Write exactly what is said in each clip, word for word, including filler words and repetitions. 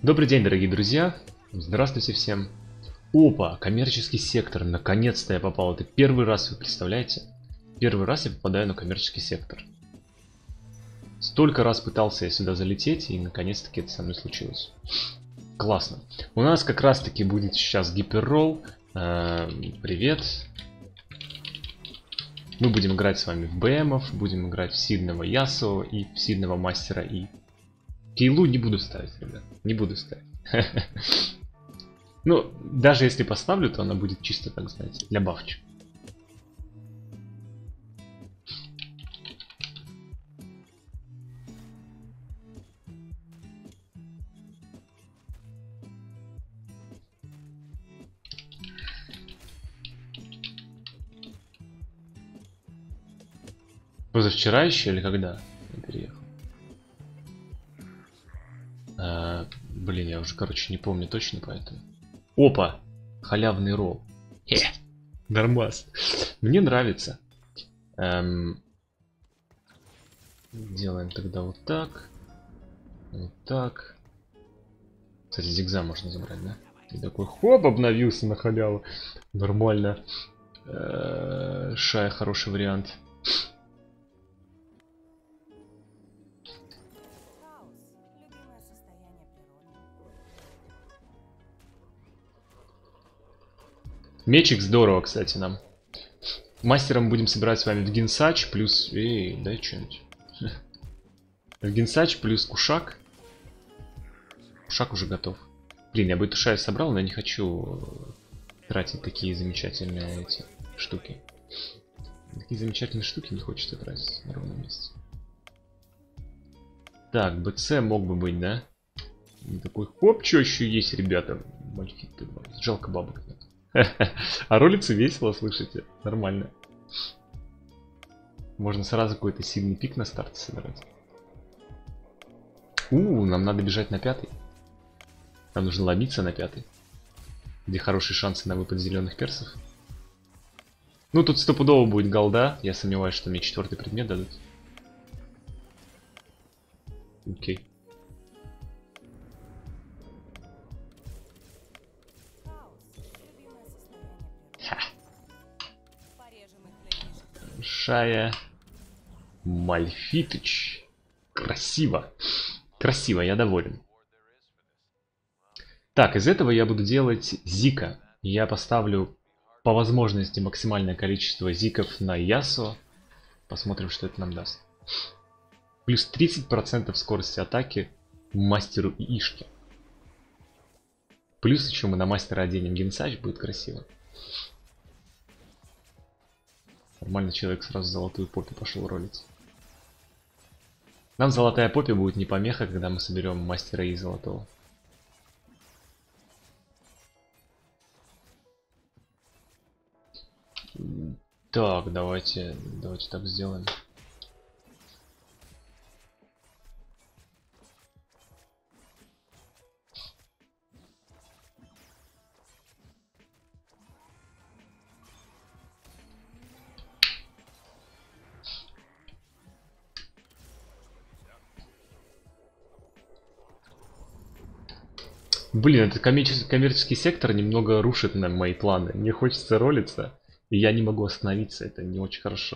Добрый день, дорогие друзья. Здравствуйте всем. Опа, коммерческий сектор. Наконец-то я попал. Это первый раз, вы представляете? Первый раз я попадаю на коммерческий сектор. Столько раз пытался я сюда залететь, и наконец-таки это со мной случилось. Классно. У нас как раз-таки будет сейчас гиперролл. Э, привет. Мы будем играть с вами в БМов, будем играть в сильного Ясо и в сильного мастера И. Кейлу не буду ставить, ребят. Не буду ставить. Ну, даже если поставлю, то она будет чисто, так знаете, для бафча. Позавчера еще или когда я переехал? А, блин, я уже, короче, не помню точно, поэтому. Опа! Халявный ролл. Хе! Нормас. Мне нравится. Эм... Делаем тогда вот так. Вот так. Кстати, зигза можно забрать, да? И такой хоп, обновился на халяву. Нормально. Э-э, Шая хороший вариант. Мечик здорово, кстати, нам. Мастером будем собирать с вами в Генсач плюс... Эй, дай что-нибудь. В Генсач плюс Кушак. Кушак уже готов. Блин, я бы эту шаю собрал, но я не хочу тратить такие замечательные эти штуки. Такие замечательные штуки не хочется тратить на ровном месте. Так, БЦ мог бы быть, да? И такой, хоп, что еще есть, ребята? Мальфиты, жалко бабок нет. А ролится весело, слышите? Нормально. Можно сразу какой-то сильный пик на старте собирать. У, нам надо бежать на пятый. Нам нужно ломиться на пятый. Где хорошие шансы на выпад зеленых персов. Ну, тут стопудово будет голда. Я сомневаюсь, что мне четвертый предмет дадут. Окей. Шая Мальфитыч. Красиво. Красиво, я доволен. Так, из этого я буду делать Зика. Я поставлю по возможности максимальное количество зиков на Ясо. Посмотрим, что это нам даст. Плюс тридцать процентов скорости атаки мастеру и Ишке. Плюс еще мы на мастера оденем Генсач, будет красиво. Нормально, человек сразу золотую поппи пошел ролить. Нам золотая поппи будет не помеха, когда мы соберем мастера И золотого. Так, давайте, давайте так сделаем. Блин, этот коммерческий, коммерческий сектор немного рушит на мои планы. Мне хочется ролиться, и я не могу остановиться. Это не очень хорошо.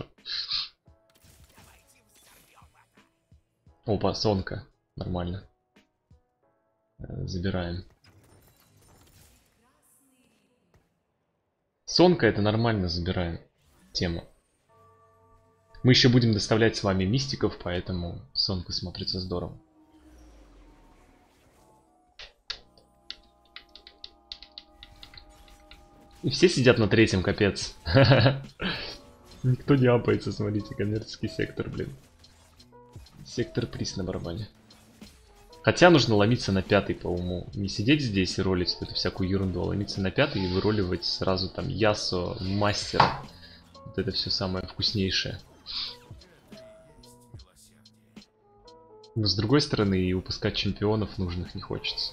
Опа, сонка. Нормально. Забираем. Сонка это нормально, забираем. Тему. Мы еще будем доставлять с вами мистиков, поэтому сонка смотрится здорово. И все сидят на третьем, капец. Никто не апается, смотрите, коммерческий сектор, блин. Сектор приз на барабане. Хотя нужно ломиться на пятый по уму. Не сидеть здесь и ролить эту всякую ерунду, а ломиться на пятый и выроливать сразу там Ясо, мастера. Вот это все самое вкуснейшее. Но с другой стороны, и упускать чемпионов нужных не хочется.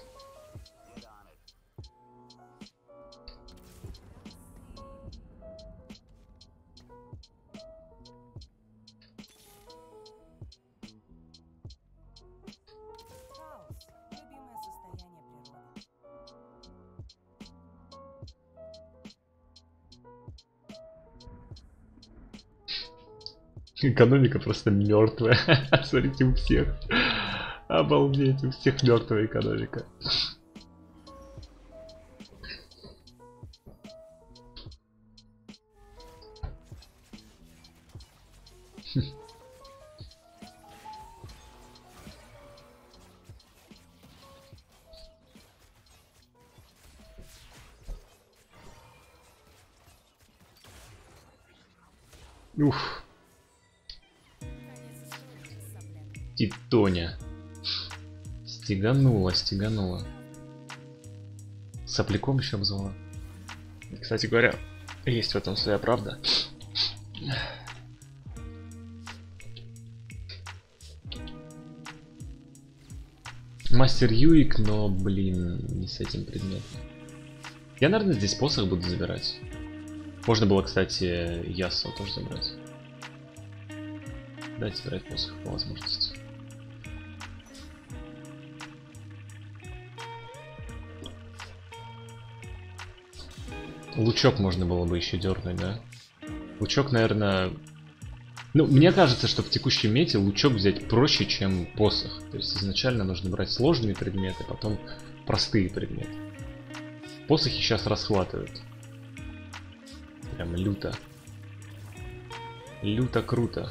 Экономика просто мертвая. Смотрите, у всех. Обалдеть, у всех мертвая экономика. Уф. Титоня. Стеганула, стеганула. Сопляком еще обзвала. Кстати говоря, есть в этом своя правда. Мастер Юик, но, блин, не с этим предметом. Я, наверное, здесь посох буду забирать. Можно было, кстати, Ясо тоже забрать. Дайте забирать посох по возможности. Лучок можно было бы еще дернуть, да? Лучок, наверное... Ну, мне кажется, что в текущем мете лучок взять проще, чем посох. То есть изначально нужно брать сложные предметы, потом простые предметы. Посохи сейчас расхватывают. Прям люто. Люто круто.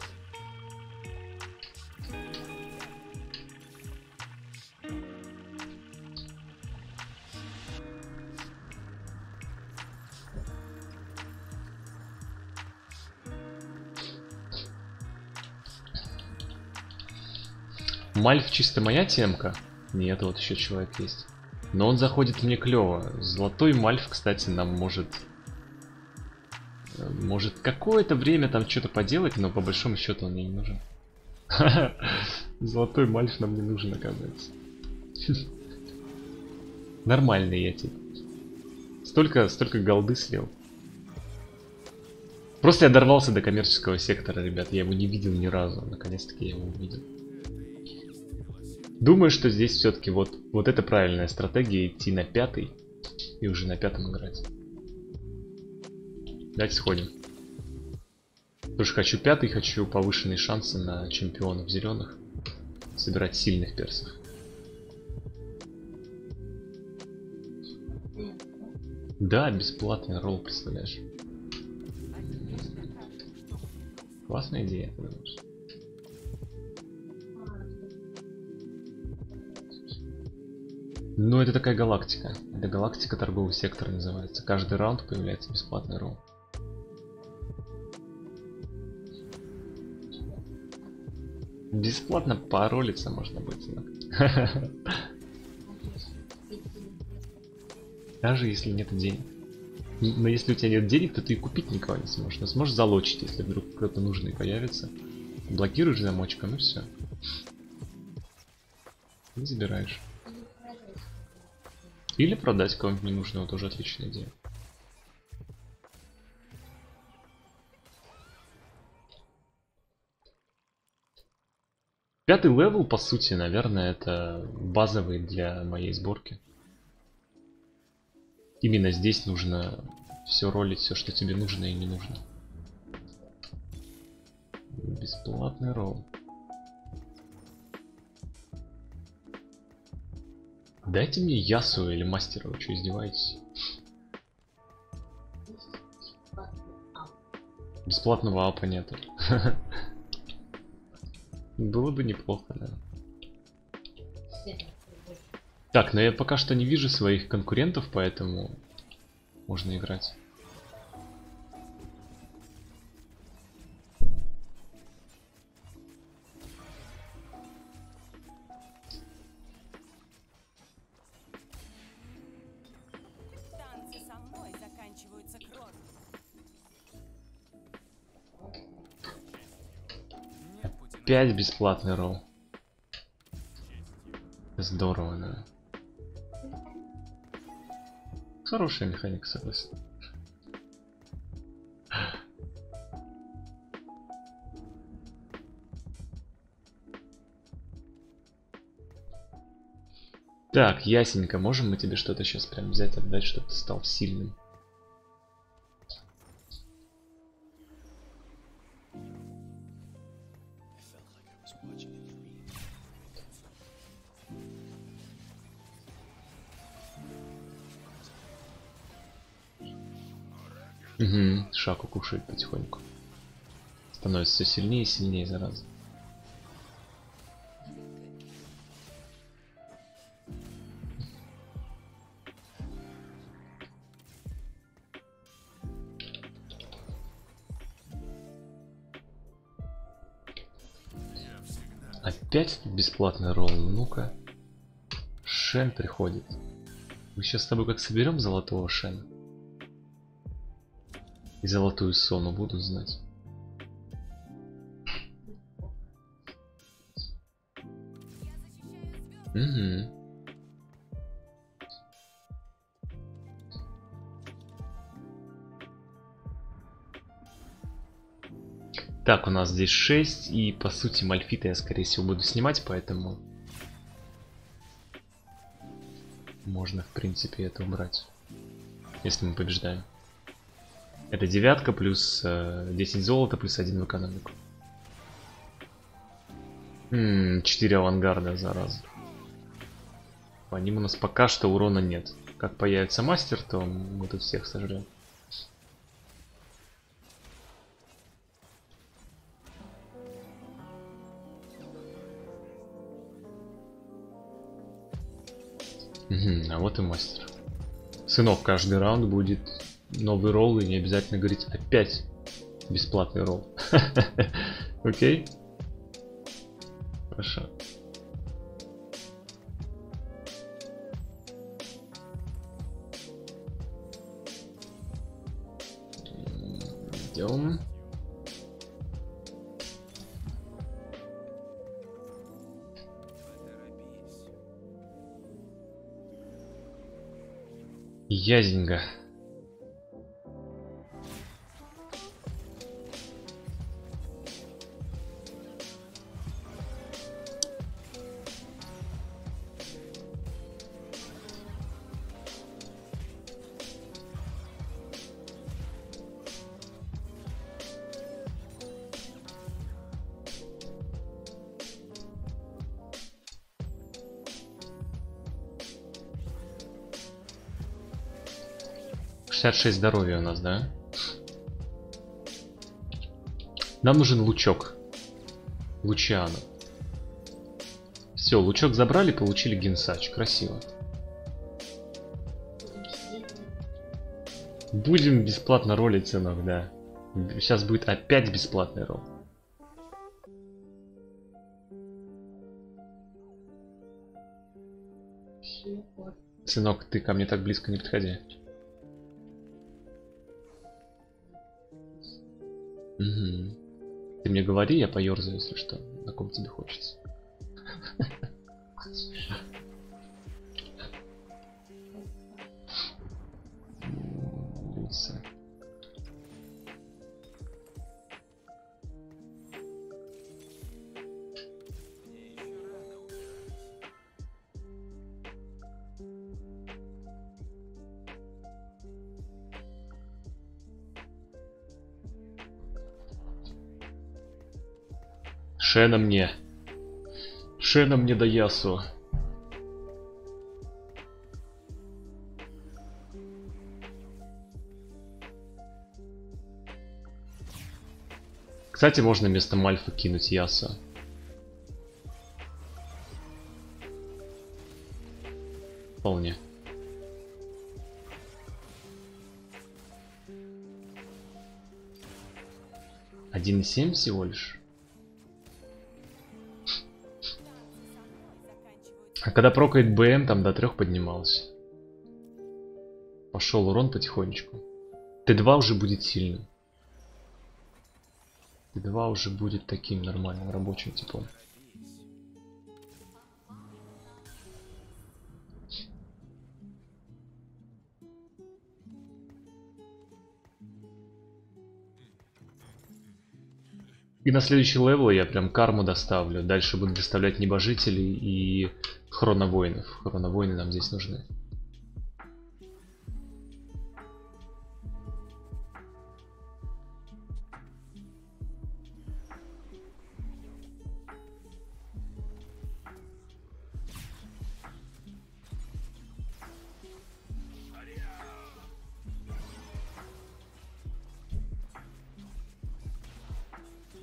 Мальф чисто моя темка? Нет, вот еще человек есть. Но он заходит мне клево. Золотой Мальф, кстати, нам может... Может какое-то время там что-то поделать, но по большому счету он мне не нужен. Золотой Мальф нам не нужен, оказывается. Нормальный я тип. Столько, столько голды слил. Просто я дорвался до коммерческого сектора, ребят. Я его не видел ни разу. Наконец-таки я его увидел. Думаю, что здесь все-таки вот, вот это правильная стратегия, идти на пятый и уже на пятом играть. Давайте сходим. Потому что хочу пятый, хочу повышенные шансы на чемпионов зеленых. Собирать сильных персов. Да, бесплатный ролл, представляешь? Классная идея, ты думаешь? Ну, это такая галактика. Это галактика торгового сектора называется. Каждый раунд появляется бесплатный ролл. Бесплатно поролиться можно будет. Даже если нет денег. Но если у тебя нет денег, то ты и купить никого не сможешь. Но сможешь залочить, если вдруг кто-то нужный появится. Блокируешь замочком и все. И забираешь. Или продать кого-нибудь ненужного, тоже отличная идея. Пятый левел, по сути, наверное, это базовый для моей сборки. Именно здесь нужно все ролить, все, что тебе нужно и не нужно. Бесплатный ролл. Дайте мне Ясу или Мастера, вы что, издеваетесь? Бесплатного апа нету. Было бы неплохо, да. Так, но я пока что не вижу своих конкурентов, поэтому можно играть. Пять бесплатный ролл. Здорово, да. Хорошая механика, согласен. Так, ясенько, можем мы тебе что-то сейчас прям взять, отдать, чтобы ты стал сильным? Угу, Шаку кушает потихоньку. Становится все сильнее и сильнее, зараза. Опять бесплатный ролл, ну-ка. Шен приходит. Мы сейчас с тобой как соберем золотого Шена. И золотую Сону буду знать. Угу. Так, у нас здесь шесть, и по сути Мальфита я скорее всего буду снимать, поэтому можно в принципе это убрать, если мы побеждаем. Это девятка плюс э, десять золота плюс один в экономику. М-м, четыре авангарда, зараза. По ним у нас пока что урона нет. Как появится мастер, то мы тут всех сожрем. Угу, а вот и мастер. Сынок, каждый раунд будет новый ролл, и не обязательно говорить опять бесплатный ролл. Окей? Хорошо. Идем. Язенька. шестьдесят шесть здоровья у нас, да? Нам нужен лучок. Лучиано. Все, лучок забрали, получили генсач. Красиво. Будем бесплатно ролить, сынок, да. Сейчас будет опять бесплатный ролл. Сынок, ты ко мне так близко не подходи. Угу. Ты мне говори, я поерзаю, если что. На ком тебе хочется. Лица. Шена мне. Шена мне да Ясу. Кстати, можно вместо Мальфа кинуть Яса. Вполне. один и семь всего лишь. А когда прокает БМ, там до трех поднимался. Пошел урон потихонечку. Т2 уже будет сильным. Т2 уже будет таким нормальным рабочим типом. И на следующий левел я прям карму доставлю. Дальше буду доставлять небожителей и хроновоинов. Хроновоины нам здесь нужны.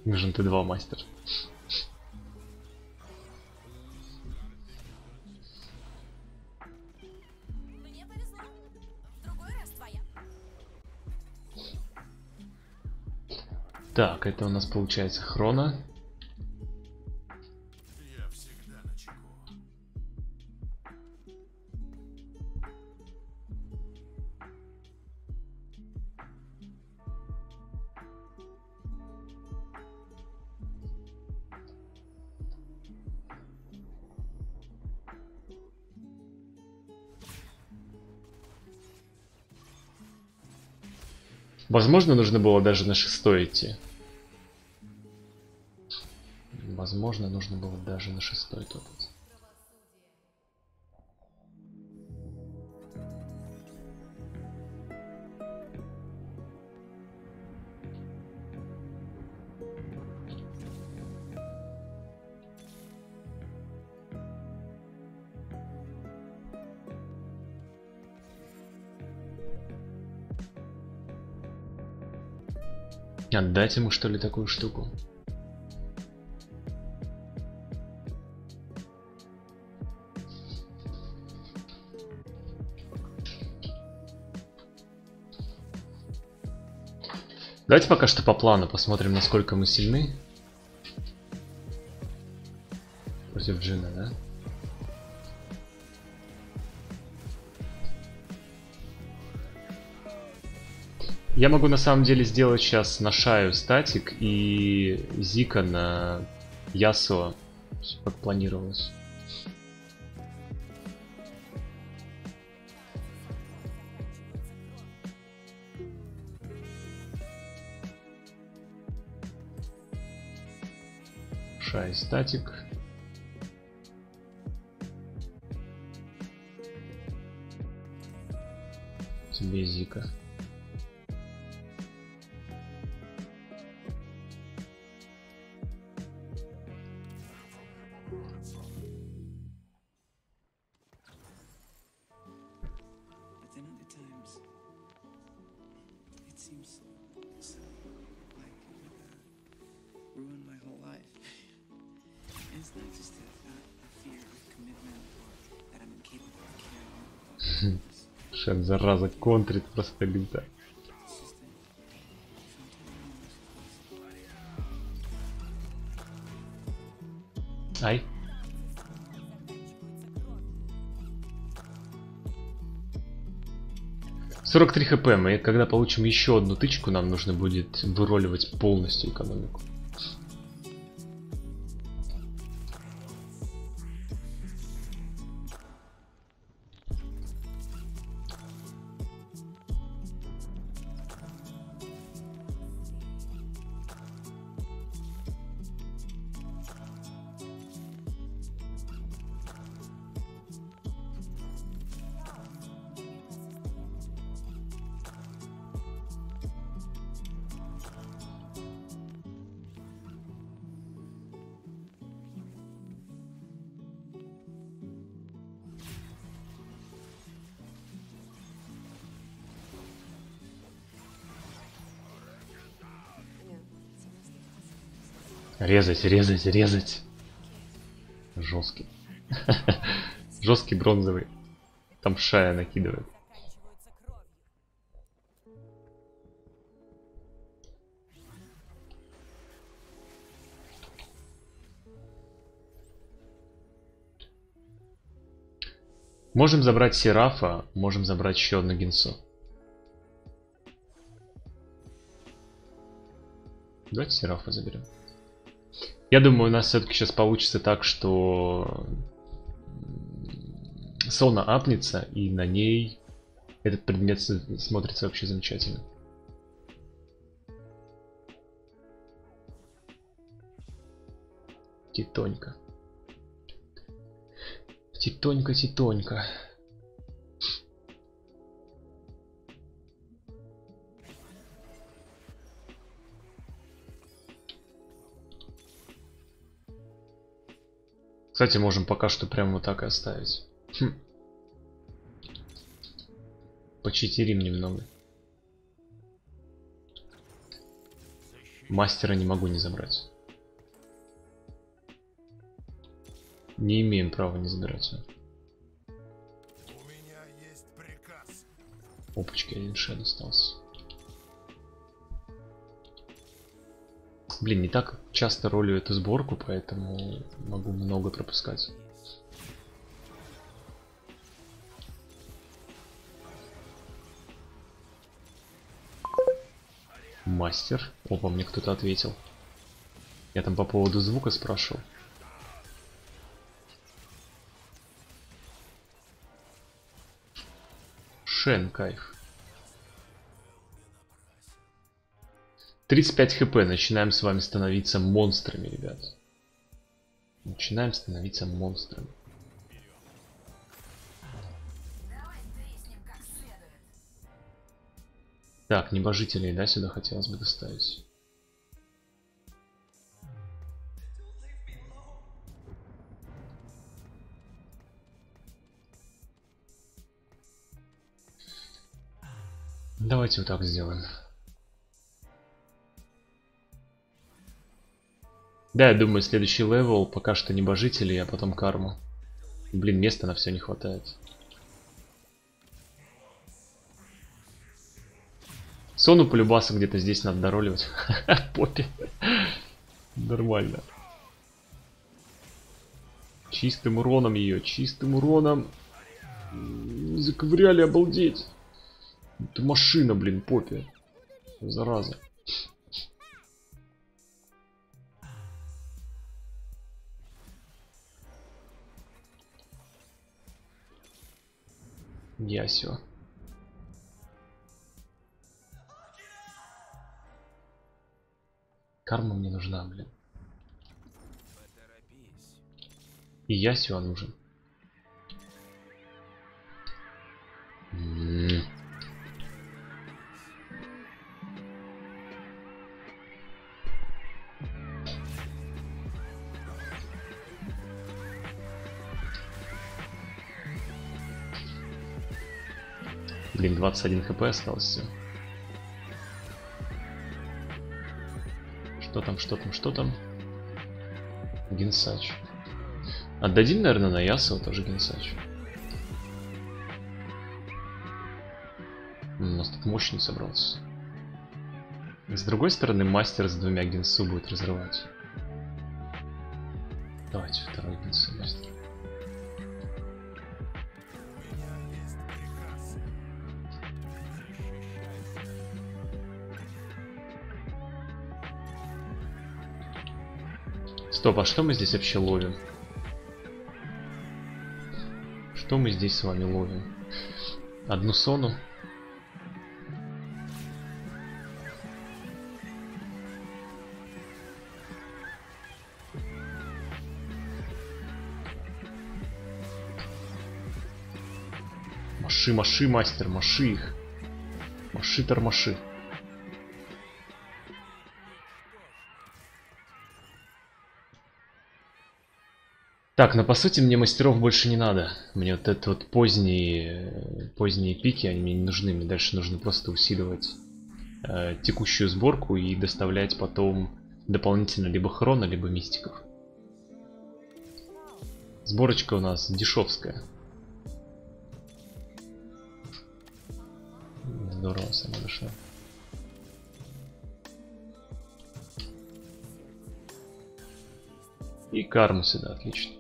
Нужен Т два мастер. Мне повезло. В другой раз твоя. Так, это у нас получается хрона. Я всегда начеку. Возможно, нужно было даже на шестой идти. Возможно, нужно было даже на шестой топать. Отдать ему, что ли, такую штуку? Давайте пока что по плану посмотрим, насколько мы сильны. Против Джина, да? Я могу на самом деле сделать сейчас на Шаю статик и Зика на Ясуо, как планировалось. Шай статик. Тебе Зика. But then other times, it seems so, so like it would uh, ruin my whole life. And it's not just a, a, a fear of commitment or that I'm incapable of caring about others. Шен, зараза, контрит просто лютая. It's just that sometimes Ай. сорок три хп. Мы, когда получим еще одну тычку, нам нужно будет выроливать полностью экономику. Резать, резать, резать. Жесткий. Жесткий бронзовый. Там Шая накидывает. Заканчиваются кровью. Можем забрать Серафа, можем забрать еще одну Гинсу. Давайте Серафа заберем. Я думаю, у нас все-таки сейчас получится так, что Сона апнется, и на ней этот предмет смотрится вообще замечательно. Титонька. Титонька, титонька. Кстати, можем пока что прямо вот так и оставить. Хм. Почитерим немного. Мастера не могу не забрать. Не имеем права не забирать. У меня есть приказ. Опачки, один шед остался. Блин, не так часто ролю эту сборку, поэтому могу много пропускать. Мастер. Опа, мне кто-то ответил. Я там по поводу звука спрашивал. Шен, кайф. тридцать пять хп. Начинаем с вами становиться монстрами, ребят. Начинаем становиться монстрами. Так, небожителей, да, сюда хотелось бы доставить. Давайте вот так сделаем. Да, я думаю, следующий левел пока что небожители, а потом карму. Блин, места на все не хватает. Сону полюбаса где-то здесь надо дороливать. Поппи. Нормально. Чистым уроном ее, чистым уроном. Заковыряли, обалдеть. Ты машина, блин, Поппи. Зараза. Ясё. Карма мне нужна, блин. И Ясё нужен. М-м-м. Блин, двадцать один хп осталось все. Что там, что там, что там? Генсач. Отдадим, наверное, на Ясо тоже Генсач. У нас тут мощный собрался. С другой стороны, мастер с двумя Генсу будет разрывать. Давайте второй Генсу мастер. Стоп, а что мы здесь вообще ловим? Что мы здесь с вами ловим? Одну сону? Маши, маши, мастер, маши их. Маши, тормоши. Так, но по сути мне мастеров больше не надо. Мне вот это вот поздние, поздние пики, они мне не нужны. Мне дальше нужно просто усиливать э, текущую сборку и доставлять потом дополнительно либо хрона, либо мистиков. Сборочка у нас дешевская. Здорово, сама дошла. И карму сюда, отлично.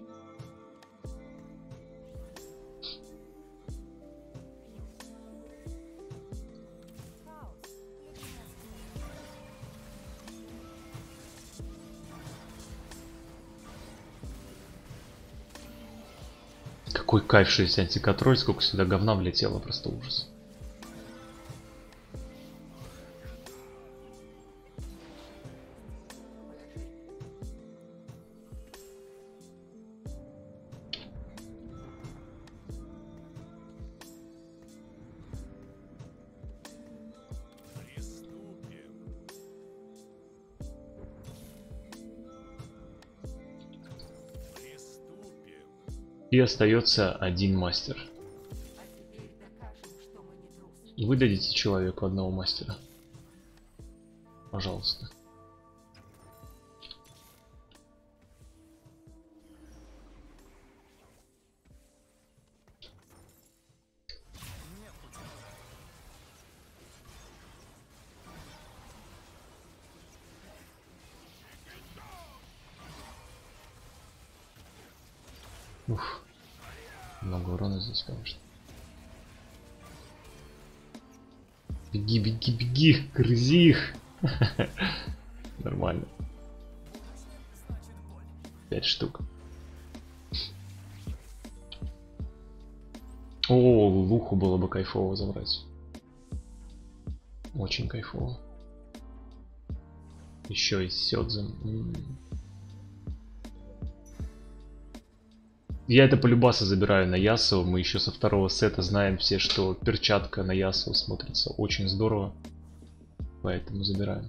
Какой кайф, что есть антиконтроль, сколько сюда говна влетело, просто ужас. И остается один мастер. Вы дадите человеку одного мастера. Пожалуйста. Уф. Много урона здесь, конечно. Беги, беги, беги, грызи их. Нормально. Пять штук. О, луху было бы кайфово забрать. Очень кайфово. Еще и сёдзен. М-м. Я это по любасу забираю на Ясу. Мы еще со второго сета знаем все, что перчатка на Ясу смотрится очень здорово. Поэтому забираем.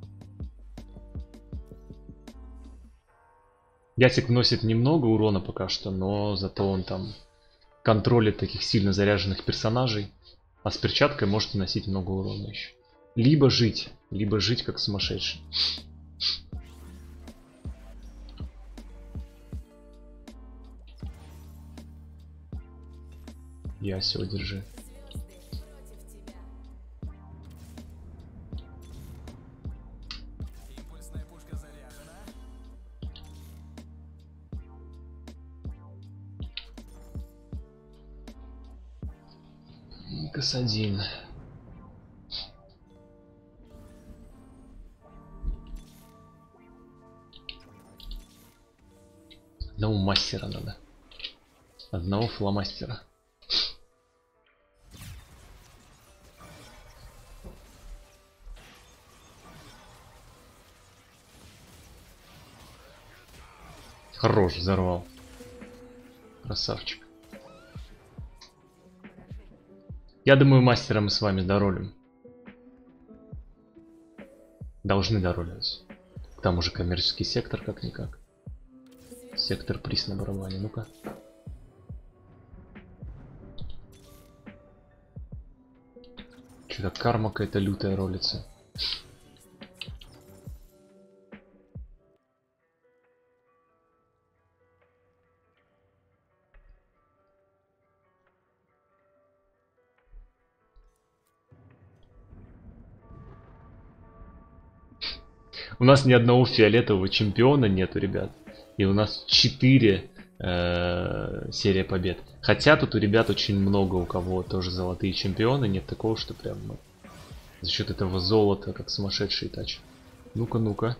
Ясик вносит немного урона пока что, но зато он там контролит таких сильно заряженных персонажей. А с перчаткой может наносить много урона еще. Либо жить, либо жить как сумасшедший. Ясио, держи. Импульсная пушка заряжена. Никас один. Одного мастера надо. Одного фломастера. Хорош, взорвал. Красавчик. Я думаю, мастера мы с вами доролим. Должны дороливать. Там уже коммерческий сектор, как-никак. Сектор приз на барабане, ну-ка. Что-то карма какая-то лютая ролится. У нас ни одного фиолетового чемпиона нету, ребят. И у нас четыре э, серия побед. Хотя тут у ребят очень много, у кого тоже золотые чемпионы. Нет такого, что прям мы за счет этого золота как сумасшедшие тачат. Ну-ка, ну-ка.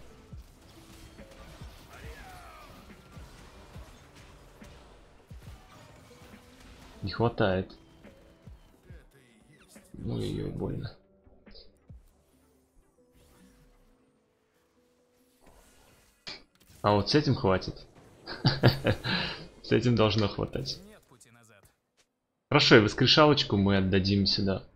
Не хватает. Ну ее больно. А вот с этим хватит. С этим должно хватать. Нет пути назад. Хорошо, и воскрешалочку мы отдадим сюда.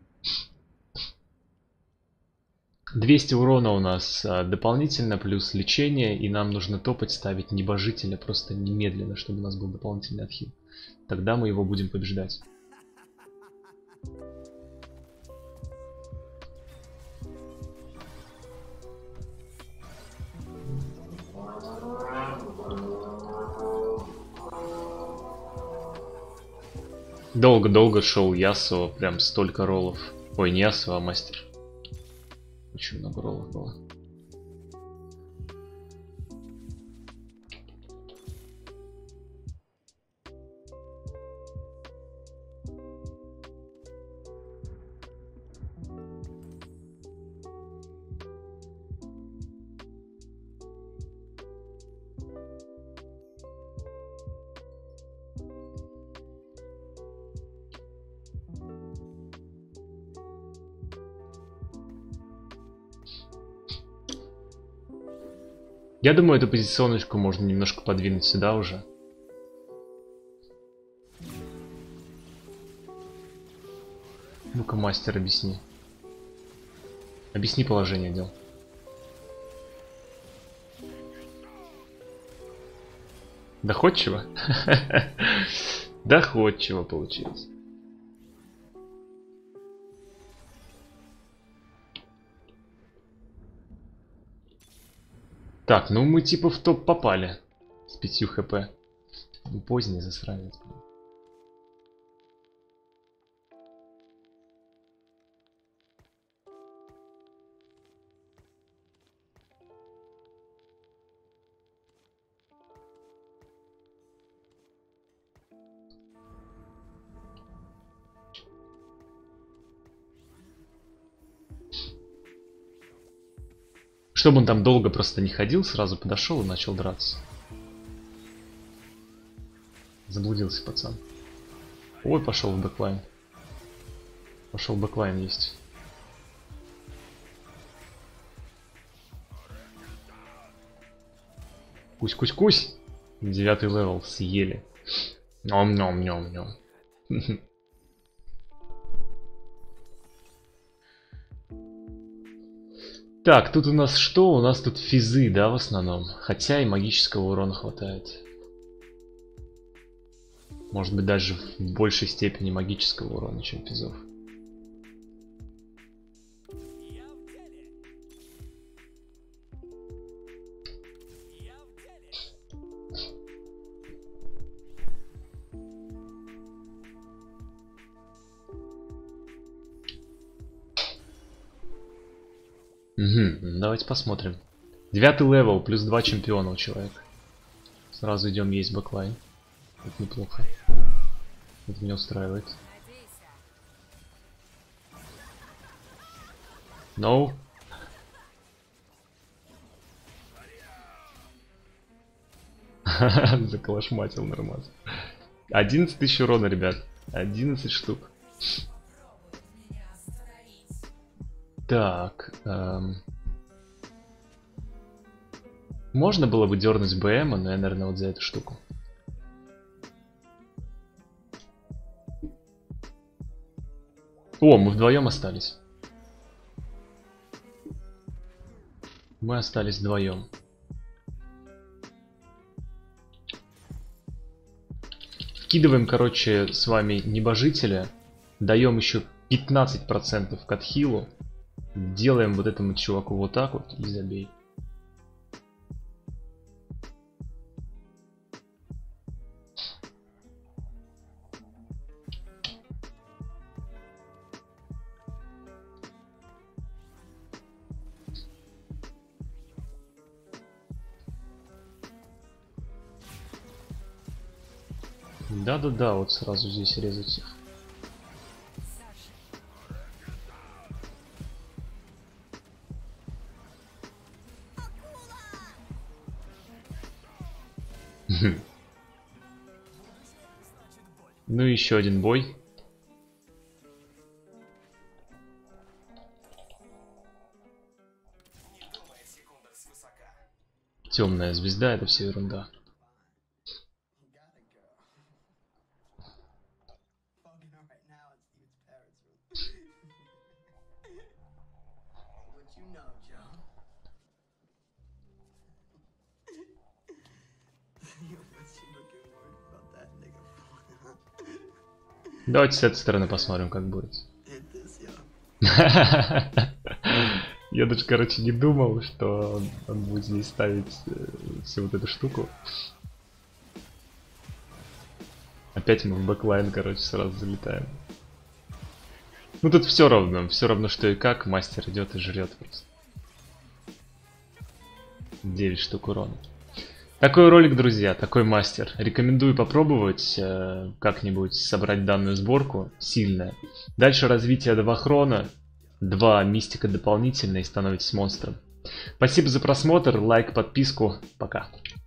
двести урона у нас а, дополнительно, плюс лечение. И нам нужно топать, ставить небожителя просто немедленно, чтобы у нас был дополнительный отхил. Тогда мы его будем побеждать. Долго-долго шел Ясуо, прям столько роллов. Ой, не Ясуо, а мастер. Очень много роллов было. Я думаю, эту позиционочку можно немножко подвинуть сюда уже. Ну-ка, мастер, объясни. Объясни положение дел. Доходчиво? Доходчиво получилось. Так, ну мы типа в топ попали. С пятью хп. Ну, поздний засранец. Чтобы он там долго просто не ходил, сразу подошел и начал драться. Заблудился пацан. Ой, пошел в бэклайн. Пошел бэклайн есть. Кусь-кусь-кусь. Девятый левел съели. Ням-ням-ням-ням. Так, тут у нас что? У нас тут физы, да, в основном. Хотя и магического урона хватает. Может быть, даже в большей степени магического урона, чем физов. Угу, давайте посмотрим. Девятый левел, плюс два чемпиона у человека. Сразу идем есть бэклайн. Это неплохо. Это меня устраивает. No. Заколошматил нормально. одиннадцать тысяч урона, ребят. одиннадцать штук. Так. Эм... Можно было бы дернуть БМ, но я, наверное, вот за эту штуку. О, мы вдвоем остались. Мы остались вдвоем. Вкидываем, короче, с вами небожителя. Даем еще пятнадцать процентов к отхилу. Делаем вот этому чуваку вот так вот и забей. Да-да-да, вот сразу здесь резать их. Ну и еще один бой. Темная звезда, это все ерунда. Давайте с этой стороны посмотрим, как будет. Я даже, короче, не думал, что он будет здесь ставить всю вот эту штуку. Опять мы в бэклайн, короче, сразу залетаем. Ну тут все равно, все равно что и как, мастер идет и жрет просто. девять штук урона. Такой ролик, друзья, такой мастер. Рекомендую попробовать э, как-нибудь собрать данную сборку. Сильная. Дальше развитие два хрона, два мистика дополнительно и становитесь монстром. Спасибо за просмотр, лайк, подписку. Пока.